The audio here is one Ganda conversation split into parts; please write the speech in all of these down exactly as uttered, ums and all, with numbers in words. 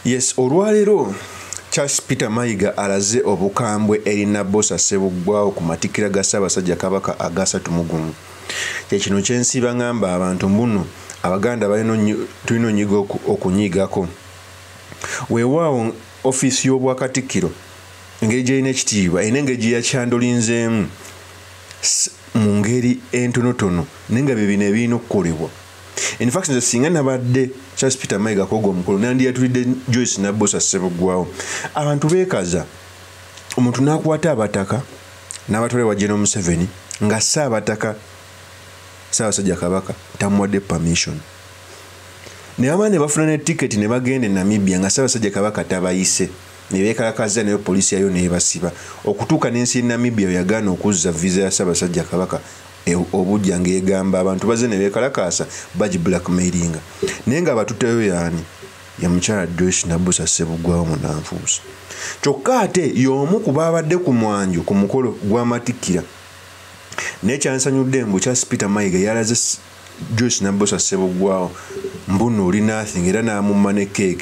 Yes, olwaleero Charles Peter Mayiga alaze obukambwe erina Bosa Ssebuggwawo ku matikira ga Ssaabasajja Kabaka agasatu mu gumu. Kino kyensiba ngamba abantu mbuno Abaganda balina tulina onyiga okunyigako. Weewaawo office y'Obwakatikkiro engeri gy'erina ekitiibwa erina engeri gye yakyandolinzeemu mu ngeri entonotono naye nga bye bino ebirina okukolebwa. In fact, nze singa nabadde Charles Peter Mayiga kogo omukulu nandiyatulidde Joyce na Bosa Ssebuggwawo. Abantu beekaza omuntu n'akwata abataka n'abatwala wa General Museveni nga Ssaabataka Ssaabasajja Kabaka tamuwadde permission. Ne bamala ne bafuna ne ticket ne bagenda e Namibia nga Ssaabasajja Kabaka tabayise. Ne beekalakaza nayo poliisi yayo n'ebasiba. Okutuuka n'ensi Namibia yagaana okuzza visa ya Ssaabasajja Kabaka obujja ng'egamba abantu baze ne beekalakaasa bagi blackmailinga. Naye nga abatuteyo yaani ya mukyala Joyce na Bosa Ssebuggwawo Munanfuusi. Kyokka ate y'omu ku baabadde ku mwanjo ku mukolo gw'amatikkira. Naye kyansanyudde mbu Charles Peter Mayiga yalaze Joyce na Bosa Ssebuggwawo mbuno oli nothing era n'amumma ne keeki.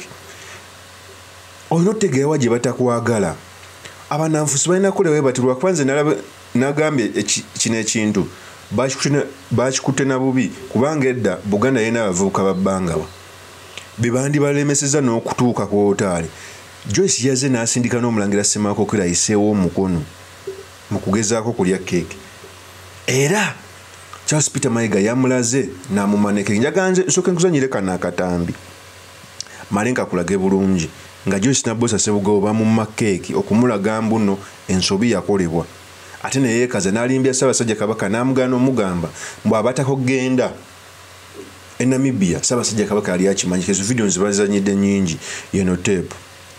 Olina otegeewa gye batakwagala. Abananfuusi balina kukola weebatirwa kuba nze nagambye kino ekintu bakikutte na bubi kubanga edda Buganda yena abavubuka babbangawa be bandi balemeseza n'okutuuka ku wotaali. Joyce yaze n'asindika n'omulangira Ssemakokera ayiseewo omukono mu kugezaako kulya keeki. Era Charles Peter Mayiga yamulaze n'amumaneke. Njaga nze nsooke nkuzanyire kana akatambi male nkakulage bulungi nga Joyce na Bosa Ssebuggwawo bamumma keeki okumulaga mbuno ensobi yakolebwa. Ate ne yeekaza n'alimbya Ssaabasajja Kabaka n'amugaana omugamba mbu abatako genda e Namibia Ssaabasajja Kabaka yali akimanyi. Ezo video nzibazanyidde nnyingi yeno tape.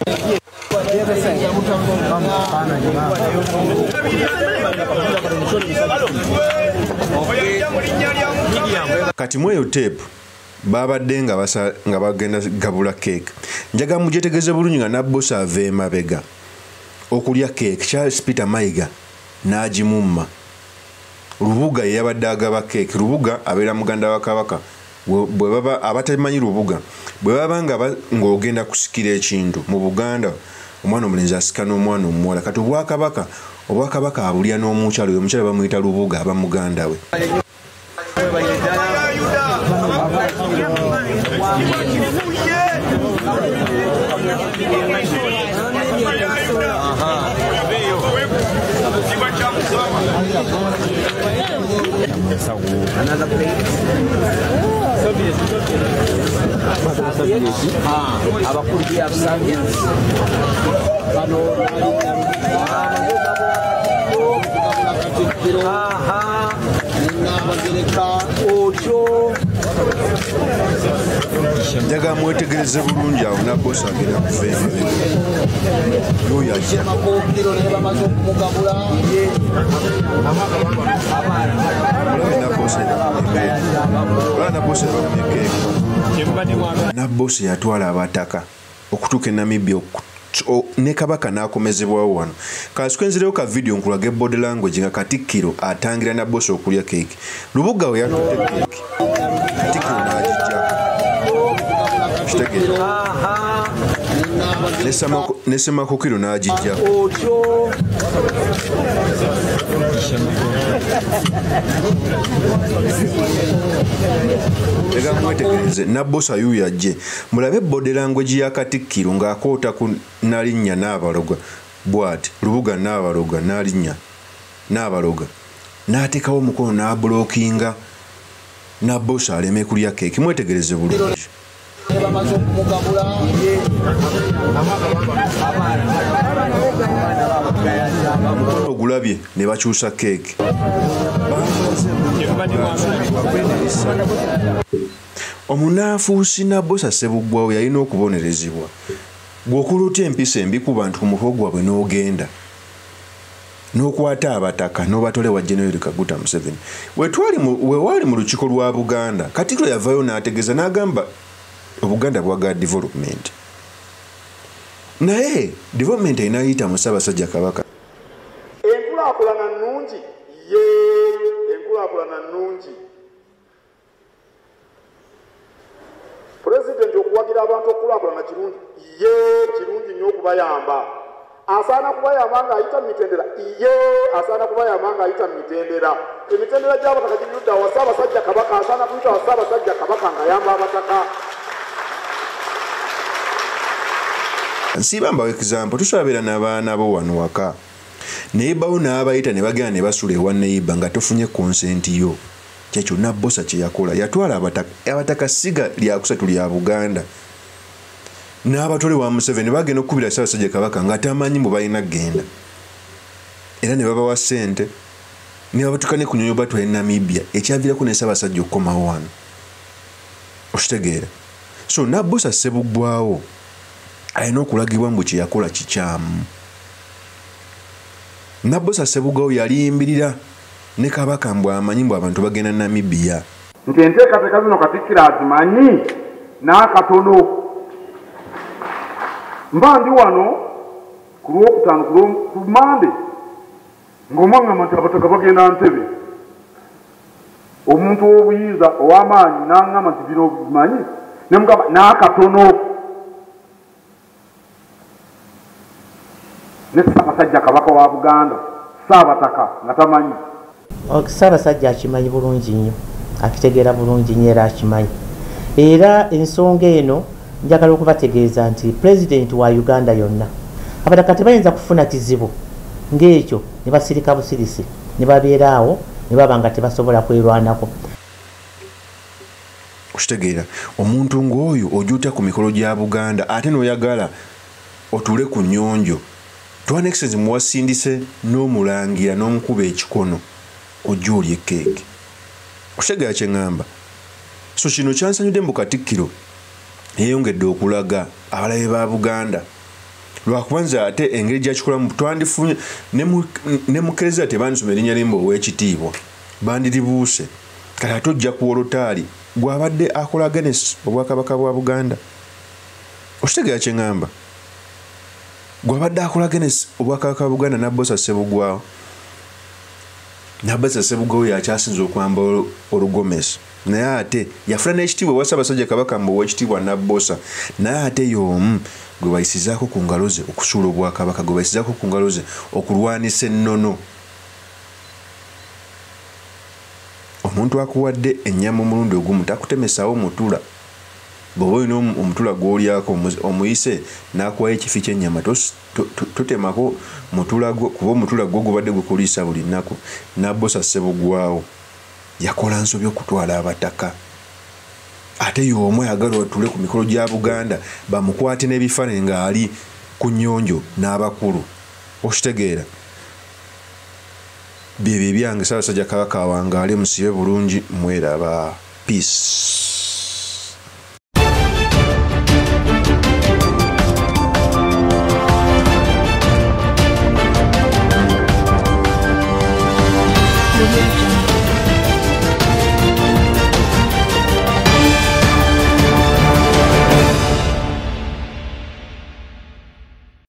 Kati mweyo tape babadde nga basa nga bagenda gabula keeki. Njaga mugyetegeeze bulungi nga na Bosa ava emabega okulya keeki. Charles Peter Mayiga n'agimumma. Lubuga ye yabadde agaba keeki. Lubuga abeera muganda wa Kabaka. Bwe baba abatamanyi Lubuga bwe baba nga ng'ogenda kusikira ekintu mu Buganda omwana omulenzi asika n'omwana omuwala. Kati Obwakabaka Obwakabaka abulya n'omukyalo oyo omukyala bamuyita Lubuga aba muganda we. Another plate. Abakulu byabusabye bano aha n'abagereka otyo. Njaga mwetegereze bulungi awo na Bosa agenda kuva emabega. Y'oyo ajja. Na Bosa yatwala abataka okutuuka e Namibia ne Kabaka n'akomezebwawo wano. Kasukwenzireyo ka video nkulage body language nga Katikkiro atangira na Bosa okulya keeki. Lubuga we yatutte keeki. Katikkiro n'agijjako. Ne Ssemakokero n'agijjako. Ega mwetegereze na Bosa yuyo ajje. Mulabe body language ya Katikkiro ng'akoota ku Nalinnya Naabaloga bw'ati. Lubuga Naabaloga Nalinnya Naabaloga n'ateekawo omukono n'abulookinga na Bosa aleme kulya keeki. Mwetegereze bulungi. Ogulabye ne bakyusa keeki. Omunanfuusi na Bosa Ssebuggwawo yalina okubonerezebwa. Bw'okola otya empisa embi ku bantu ku mutwe gwabwe n'ogenda n'okwata abataka n'obatole wa General Kaguta Museveni. Wewaali mu lukiiko lwa Buganda Katikkiro yavayo n'ategeeza n'agamba Obuganda bwaga development. Naye development inayita mu Ssaabasajja Kabaka. Enkulaakulana nnungi ye enkulaakulana nnungi. President okuwagira abantu okulaakulana kirungi ye kubayamba asaana kubayamba ng'ayita mu mitendera ye asaana kubayamba ng'ayita mu mitendera emitendera gy'abataka gibirudde awa Ssaabasajja Kabaka asaana kuyita wa Ssaabasajja Kabaka ng'ayamba abataka. Nsiba mbawo example tusabira n'abaana bo wano waka naye bawo n'abayita ne bagenda ne basula ewa neighbor nga tofunye consent yo. Kyekyo Nabbosa kye yakola yatwala abataka abataka siga lyakusatu lya Buganda n'abatole wa Museveni bagenda okukubira Ssaabasajja Kabaka nga tamanyi mbu balina genda era ne babawa ssente ne babatukane ku nyonyo batwala Namibia ekyaviirako ne Ssaabasajja okukomawo wano okitegeera. So Nabbosa Ssebuggwawo alina okulagibwa mbu kye yakola kikyamu. Nabbosa Ssebuggwawo yaliyimbirira ne Kabaka mbu amanyi mbu abantu bagenda Namibia nti enteekateeka zino Katikkiro azimanyi n'akatono. Mba ndi wano ku Lwokutaano ku Mande ng'omwaŋŋamba nti abataka bagenda Ntebe. Omuntu w'obuyinza ow'amaanyi n'aŋŋamba nti bino bimanyi ne mugamba n'akatono. Ne Ssaabasajja Kabaka wa Buganda Ssaabataka nga tamanyi. Ssaabasajja akimanyi bulungi nnyo akitegeera bulungi nnyo era akimanyi era ensonga eno njagala okubategeeza nti pulezidenti wa Uganda yonna abataka tebayinza kufuna kizibu ng'ekyo ne basirika busirisi ne babeera awo ne baba nga tebasobola kwerwanako. Okitegeera omuntu ng'oyo ojuuta ku mikolo gya Buganda ate n'oyagala otuule ku nnyonjo twanexes muwasindise n'omulangira n'omukuba ekikono ojja olya ekkeeke. Okitegeera kye ŋŋamba. So kino kyansanyudde mu Katikkiro yeyongedde okulaga abalabe ba Buganda lwakubanza ate engeri gyakikolamu twandifunye ne mukkiriza tebandisoma erinnya limba ow'ekitiibwa bandiribuuse kati ate ojja ku Olotaali gw'abadde akola against obwakabaka bwa Buganda. Okitegeera kye ŋŋamba gw'abadde akola against obwakabaka bwa Buganda Nabbosa Ssebuggwawo. Nabbosa Ssebuggwawo yakyasinza okwamba olugomesi naye ate yafuna n'ekitiibwa ewa Ssaabasajja Kabaka mbu ow'ekitiibwa Nabbosa naye ate y'omu gwe bayisizaako ku ngalo ze okusuula obwakabaka gwe bayisizaako ku ngalo ze okulwanisa ennono. Omuntu akuwadde ennyama omulundi ogumu takutemesawo mutula. Bw'oba olina omutula gw'olyako omuyise n'akuwayo ekifi ky'ennyama totemako mutula gwo kuba omutula gwo gubadde gukuliisa buli nnaku. Nabbosa Ssebuggwawo yakola nsobi okutwala abataka ate y'omu ayagala otule ku mikolo gya Buganda bamukwate n'ebifaananyi ng'ali ku nnyonjo n'abakulu. Okitegeera byebyo ebyange Ssaabasajja Kabaka wange ali musibe bulungi mweraba. Peace.